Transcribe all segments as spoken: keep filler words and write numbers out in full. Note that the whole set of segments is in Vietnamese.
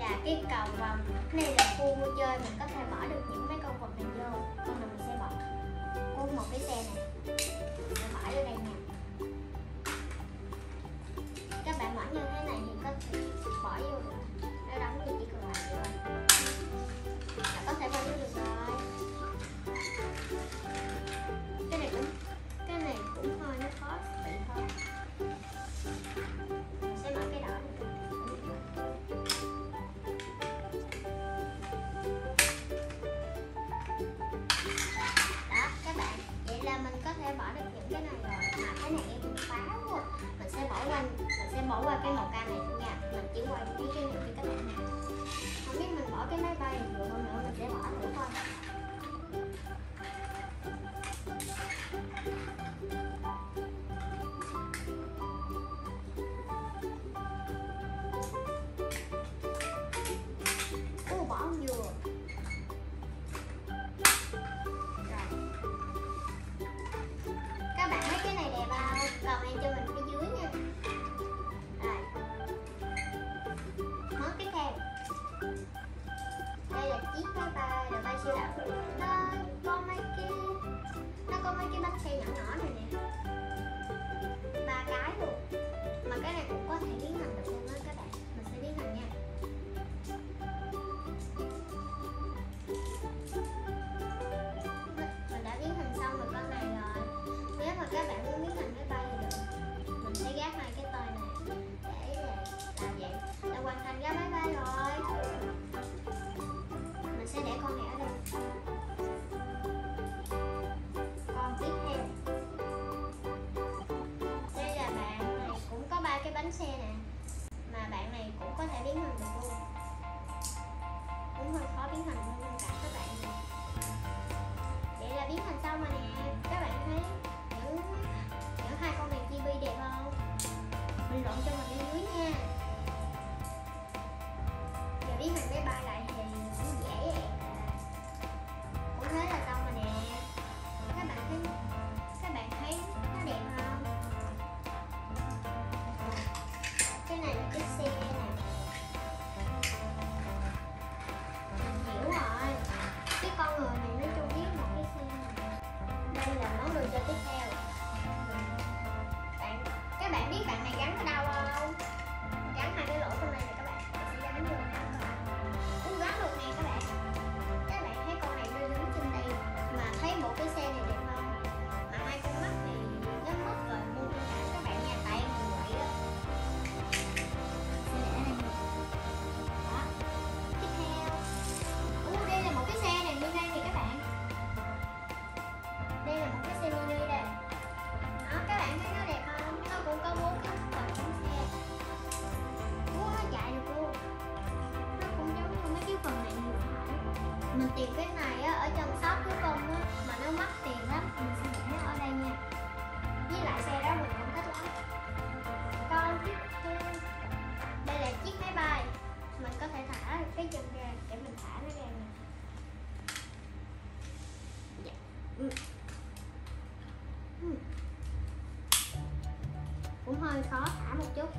là cái cầu vòng. Cái này là khu vui chơi, mình có thể bỏ được những mấy con vật này vô. Con này mình sẽ bỏ cuốn một cái xe này, mình bỏ vô đây nha. Các bạn mở như thế này thì có thể bỏ vô được, nó đóng thì chỉ cần lại thôi là có thể bỏ vô được rồi. Cái này cũng cái này cũng hơi nó khó bị thôi. Mình sẽ mở cái đỏ này. Đó các bạn, vậy là mình có thể bỏ được những cái này rồi. Mà cái này em cũng phá luôn. Mình sẽ bỏ qua mình sẽ bỏ qua cái màu cam này thôi nha. Mình chỉ qua cái cái những cái các bạn này. Không biết mình bỏ cái máy bay này được không nữa, mình sẽ bỏ thử thôi. Ô, bỏ không vừa. Rồi. Các bạn thấy cái này đẹp không? Còn em cho mình phía dưới nha. Rồi. Món tiếp theo. Đây là chiếc máy bay, là bay siêu đẳng. Nó có mấy cái nó có mấy cái bánh xe nhỏ nhỏ này nè, ba cái luôn. Mà cái này cũng có thể biến hình được luôn á các bạn. Mình sẽ biến hình nha. Mình đã biến hình xong rồi con này rồi. Nếu mà các bạn muốn biến hình máy bay thì được, mình sẽ gác hai cái tên này để làm vậy là hoàn thành cái máy bay rồi. Mình sẽ để con này ở đây. Còn tiếp theo, đây là bạn này cũng có ba cái bánh xe nè, mà bạn này cũng có thể biến hình được luôn. Cũng hơi khó biến hình luôn cả các bạn nè. Vậy là biến hình xong rồi nè. Các bạn thấy những những hai con này chibi đẹp không? Mình lộn cho mình bên dưới nha. Giờ biến hình máy bay lại thì cũng dễ vậy à. Cũng thế là xong rồi nè. Các bạn thấy các bạn thấy nó đẹp không? Cái này là cái xe nè. Mình hiểu rồi. Cái con người này nói chung biết một cái xe này. Đây là món đồ chơi tiếp theo. Bạn các bạn biết bạn này gắn ở đâu không? Gắn hai cái lỗ trong này nè các bạn. Mình sẽ gắn vô nè. Cũng gắn luôn nè các bạn. Các bạn thấy con này rơi đứng trên đây mà thấy bộ cái xe này đẹp không? Mà hai con mắt thì nó mất rồi, mua con cả các bạn nha, tại em mình vậy đó. Sẽ để đây được. Đó. Tiếp theo. Ủa, đây là một cái xe này mini này các bạn. Đây là một cái xe mini đây. Đó, các bạn thấy nó đẹp không? Nó cũng có bốn cái phần trong xe. Ủa, nó chạy được luôn. Nó cũng giống như mấy cái phần này nhiều phải. Mình tìm cái này á, ở trong shop của công á, mà nó mắc tiền lắm. Mình sẽ để nó ở đây nha. Với lại xe đó mình cũng thích lắm. Con tiếp theo, đây là chiếc máy bay. Mình có thể thả cái chân ra để mình thả nó ra nè. Dạ. Ừ. Ừ. Cũng hơi khó thả một chút.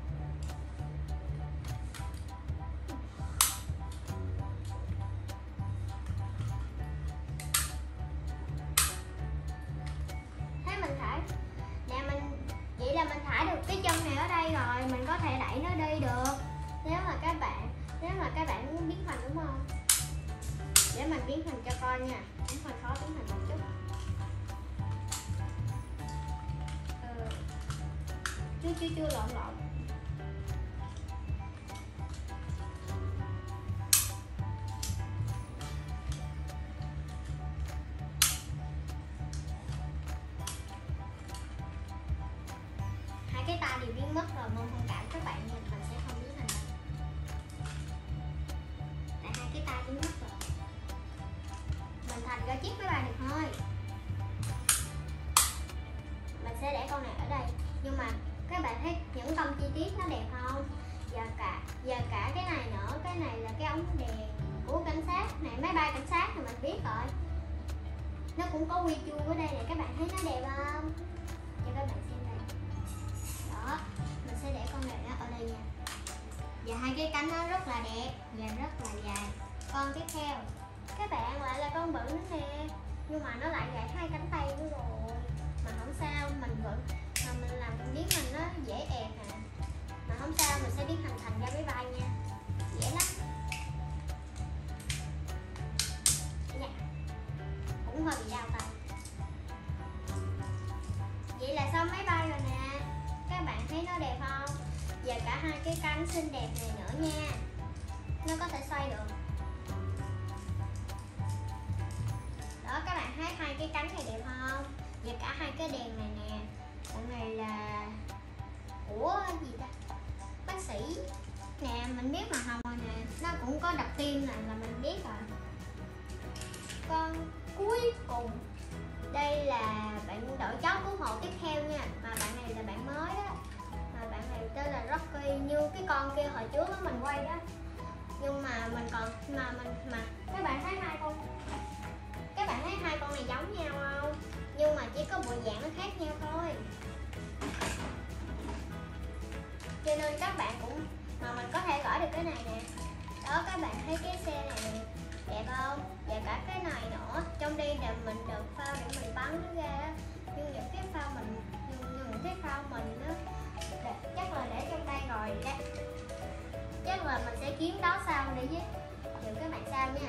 Thế mình thả nè, mình vậy là mình thả được cái chân này ở đây rồi, mình có thể đẩy nó đi được. Nếu mà các bạn nếu mà các bạn muốn biến hình đúng không? Để mình biến hình cho coi nha. Cũng hơi khó biến hình một chút. Ừ. Chưa chưa chưa lộn lộn. Hai cái tay đều biến mất rồi, mong thông cảm các bạn nha, mình sẽ không biến hình đâu. Tại hai cái tay biến mất rồi. Mình thành ra chiếc máy bay được thôi. Mình sẽ để con này ở đây. Nhưng mà các bạn thấy những tông chi tiết nó đẹp không? Và cả và cả cái này nữa, cái này là cái ống đèn của cảnh sát này, máy bay cảnh sát thì mình biết rồi. Nó cũng có quy chuông ở đây này, các bạn thấy nó đẹp không? Cho các bạn xem đây. Đó, mình sẽ để con này ở đây nha. Và hai cái cánh cánh nó rất là đẹp và rất là dài. Con tiếp theo các bạn lại là con bự nữa nè, nhưng mà nó lại gãy hai cánh tay nữa rồi. Mà không sao, mình vẫn mà mình làm biến mình nó dễ ẹt à. Mà không sao, mình sẽ biến hình thành ra máy bay nha, dễ lắm nha. Cũng hơi bị đau tay. Vậy là xong máy bay rồi nè, các bạn thấy nó đẹp không? Giờ cả hai cái cánh xinh đẹp này nữa nha, nó có thể xoay được. Đó, các bạn thấy hai cái cánh này đẹp không? Và cả hai cái đèn này nè. Con này là ủa gì ta? Bác sĩ nè, mình biết màu hồng rồi nè, nó cũng có đập tim này là mình biết rồi. Con cuối cùng đây là bạn đội chó cứu hộ tiếp theo nha, mà bạn này là bạn mới đó, mà bạn này tên là Rocky, như cái con kia hồi trước đó mình quay đó. Nhưng mà mình còn mà mình mà các bạn thấy hai con các bạn thấy hai con này giống nhau không? Nhưng mà chỉ có bộ dạng nó khác nhau thôi. Cho nên các bạn cũng mà mình có thể gõ được cái này nè. Đó, các bạn thấy cái xe này đẹp không? Và cả cái này nữa. Trong đây là mình được phao để mình bắn nó ra. Nhưng những cái phao mình nhưng những cái phao mình nó chắc là để trong đây rồi đấy. Chắc là mình sẽ kiếm đó sau để với những các bạn sau nha.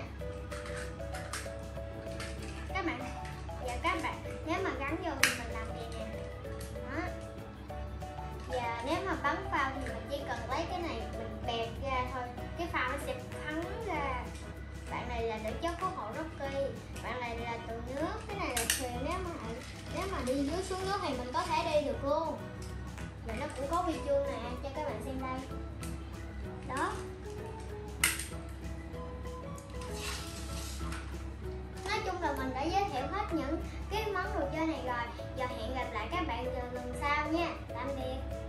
Các bạn và các bạn nếu mà gắn vô thì mình làm vậy nè. Đó. Và nếu mà bắn phao thì mình chỉ cần lấy cái này mình bẹt ra thôi, cái phao nó sẽ bắn ra. Bạn này là đội chó cứu hộ Rocky, bạn này là tàu nước, cái này là thuyền. Nếu mà nếu mà đi dưới xuống nước thì mình có thể đi được luôn. Và nó cũng có huy chương nè, cho các bạn xem đây. Đó. Nói chung là mình đã giới thiệu hết những cái món đồ chơi này rồi. Giờ hẹn gặp lại các bạn lần sau nha. Tạm biệt.